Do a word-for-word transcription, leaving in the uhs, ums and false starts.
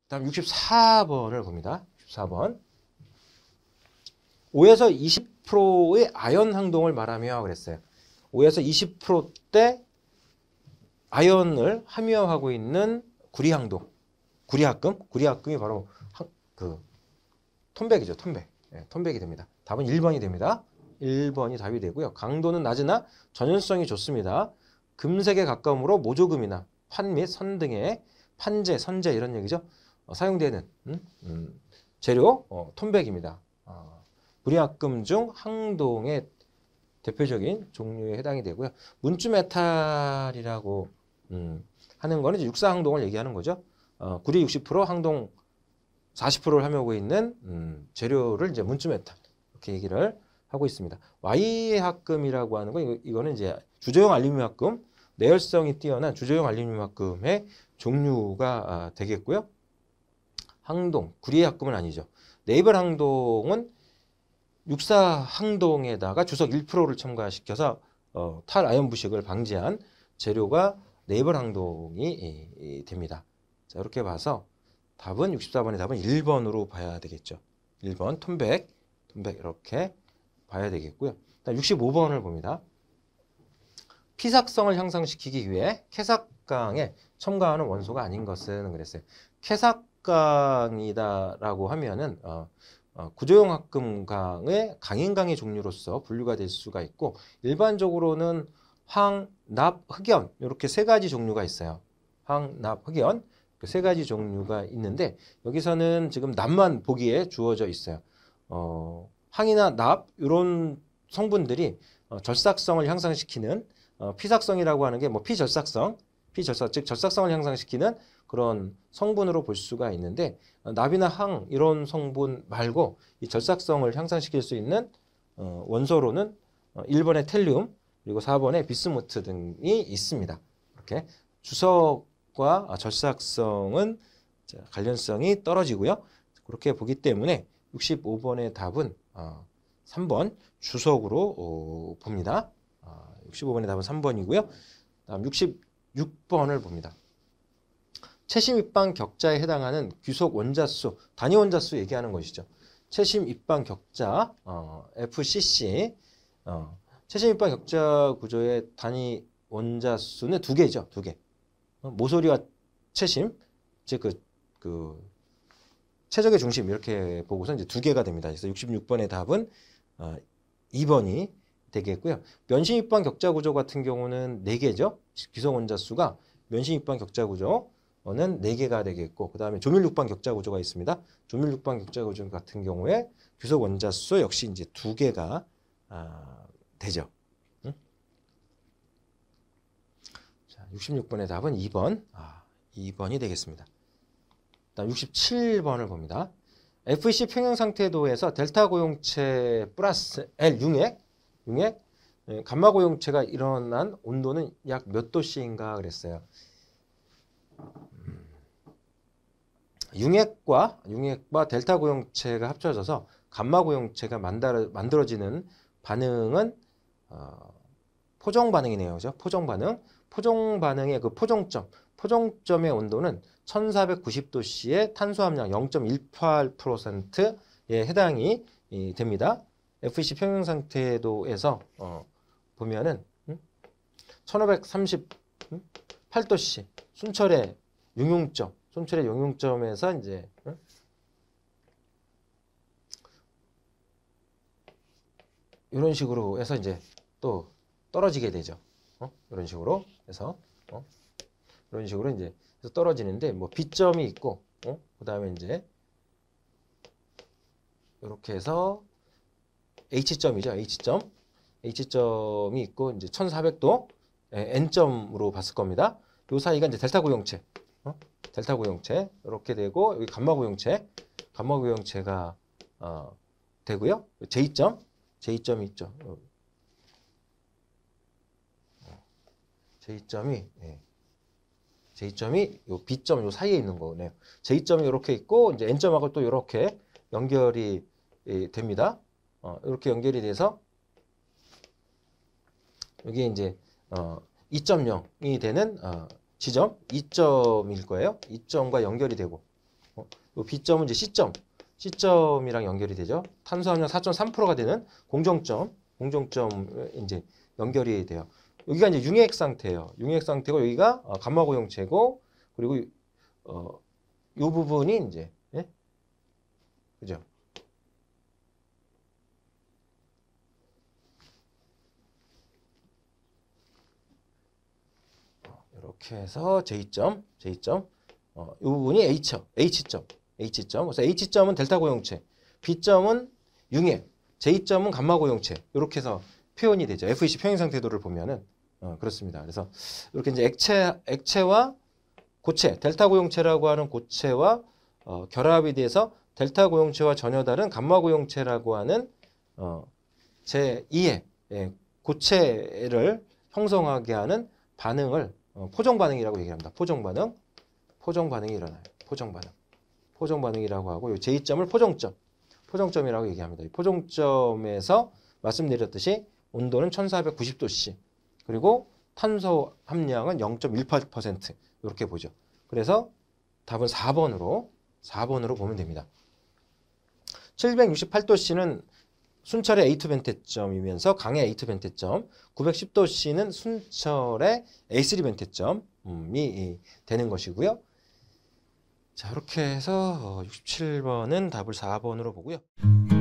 다음 육십사 번을 봅니다. 육십사 번. 오에서 이십 퍼센트의 아연 항동을 말하며 그랬어요. 오에서 이십 퍼센트대 아연을 함유하고 있는 구리항동, 구리합금, 구리합금이 바로 한, 그 톤백이죠. 톤백. 네, 톤백이 됩니다. 답은 일 번이 됩니다. 일 번이 답이 되고요. 강도는 낮으나 전연성이 좋습니다. 금색에 가까우므로 모조금이나 판 및 선 등의 판재, 선재 이런 얘기죠. 어, 사용되는 음, 음, 재료 어, 톤백입니다. 어, 구리합금 중 항동의 대표적인 종류에 해당이 되고요. 문주메탈이라고 음, 하는 거는 이제 육사항동을 얘기하는 거죠. 어, 구리 육십 퍼센트, 항동 사십 퍼센트를 함유하고 있는 음, 재료를 이제 문주메탈 이렇게 얘기를 하고 있습니다. Y합금이라고 하는 거 이거, 이거는 이제 주저용 알루미늄 합금, 내열성이 뛰어난 주저용 알루미늄 합금의 종류가 아, 되겠고요. 항동, 구리 합금은 아니죠. 네이버 항동은 육사 항동에다가 주석 일 퍼센트를 첨가시켜서 어, 탈아연 부식을 방지한 재료가 네이버 항동이 이, 이, 됩니다. 자, 이렇게 봐서 답은 육십사 번의 답은 일 번으로 봐야 되겠죠. 일 번 톤백, 톤백 이렇게 봐야 되겠고요. 육십오 번을 봅니다. 피삭성을 향상시키기 위해 캐삭강에 첨가하는 원소가 아닌 것은 그랬어요. 캐삭강이다라고 하면은 어, 어, 구조용 합금강의 강인강의 종류로서 분류가 될 수가 있고 일반적으로는 황, 납, 흑연 이렇게 세 가지 종류가 있어요. 황, 납, 흑연 세 가지 종류가 있는데 여기서는 지금 납만 보기에 주어져 있어요. 어, 황이나 납 이런 성분들이 어, 절삭성을 향상시키는 어, 피삭성이라고 하는 게 뭐 피절삭성, 피절삭 즉 절삭성을 향상시키는 그런 성분으로 볼 수가 있는데 어, 납이나 항 이런 성분 말고 이 절삭성을 향상시킬 수 있는 어, 원소로는 어, 일 번의 텔륨 그리고 사 번의 비스무트 등이 있습니다. 이렇게 주석과 절삭성은 자, 관련성이 떨어지고요. 그렇게 보기 때문에 육십오 번의 답은 어, 삼 번 주석으로 어, 봅니다. 어, 육십오 번의 답은 삼 번이고요. 다음 육십육 번을 봅니다. 채심 입방 격자에 해당하는 귀속 원자수, 단위 원자수 얘기하는 것이죠. 채심 입방 격자 어, 에프씨씨 어, 채심 입방 격자 구조의 단위 원자수는 두 개죠. 두 개. 어, 모서리와 채심, 즉 그 그 최적의 중심 이렇게 보고서 이제 두 개가 됩니다. 그래서 육십육 번의 답은 어, 이 번이 되겠고요. 면심 입방 격자 구조 같은 경우는 네 개죠. 귀속 원자수가 면심 입방 격자 구조는 네 개가 되겠고 그 다음에 조밀 육방 격자 구조가 있습니다. 조밀 육방 격자 구조 같은 경우에 귀속 원자수 역시 이제 두 개가 아, 되죠. 응? 자, 육십육 번의 답은 이 번. 아, 이 번이 되겠습니다. 다음 육십칠 번을 봅니다. 에프이씨 평형 상태도에서 델타 고용체 플러스 L 융액, 융액, 감마 고용체가 일어난 온도는 약 몇 도씨인가 그랬어요. 음, 융액과 융액과 델타 고용체가 합쳐져서 감마 고용체가 만들어, 만들어지는 반응은 어, 포정 반응이네요. 그죠? 포정 반응. 포정 반응의 그 포정점, 포정점의 온도는 천사백구십 도씨의 탄수함량 영 점 일팔 퍼센트에 해당이 이, 됩니다. 에프이씨 평형 상태도에서 어, 보면은 음? 천오백삼십팔 도씨 순철의 용융점, 순철의 용융점에서 이제 음? 이런 식으로 해서 이제 또 떨어지게 되죠. 어? 이런 식으로 해서 어? 이런 식으로 이제 떨어지는데 뭐 B점이 있고 어? 그다음에 이제 이렇게 해서 H점이죠. H점. H점이 있고 이제 천사백 도 N점으로 봤을 겁니다. 요 사이가 이제 델타 고용체. 어? 델타 고용체. 이렇게 되고 여기 감마 고용체. 감마 고용체가 어, 되고요. J점. J점이 있죠. J점이 예. J점이 요 B점 요 사이에 있는 거네요. J점이 이렇게 있고 이제 N점하고 또 이렇게 연결이 예, 됩니다. 어, 이렇게 연결이 돼서 여기 이제 어, 이 점 영이 되는 어, 지점 이 점일 거예요. 이 점과 연결이 되고 어, 요 B점은 이제 C점, C점이랑 연결이 되죠. 탄수화물 사 점 삼 퍼센트가 되는 공정점, 공정점 이제 연결이 돼요. 여기가 이제 융액 상태예요. 융액 상태고 여기가 어, 감마 고용체고 그리고 어, 요 부분이 이제 예? 그죠? 이렇게 해서 J점, J점, 어, 이 부분이 H, H점, H점. 그래서 H점은 델타 고용체, B점은 융액, J점은 감마 고용체. 이렇게 해서 표현이 되죠. 에프이씨 평행상 태도를 보면은 어, 그렇습니다. 그래서 이렇게 이제 액체, 액체와 고체, 델타 고용체라고 하는 고체와 어, 결합이 돼서 델타 고용체와 전혀 다른 감마 고용체라고 하는 어, 제이의 예, 고체를 형성하게 하는 반응을 어, 포정 반응이라고 얘기합니다. 포정 반응, 포정 반응이 일어나요. 포정 반응, 포정 반응이라고 하고 이 J점을 포정점, 포정점이라고 얘기합니다. 이 포정점에서 말씀드렸듯이 온도는 천사백구십 도씨 그리고 탄소 함량은 영 점 일팔 퍼센트 이렇게 보죠. 그래서 답은 사 번으로 사 번으로 보면 됩니다. 칠백육십팔 도씨는 순철의 에이 투 변태점이면서 강의 에이 투 변태점, 구백십 도씨는 순철의 에이 쓰리 변태점이 되는 것이고요. 자, 이렇게 해서 육십칠 번은 답을 사 번으로 보고요.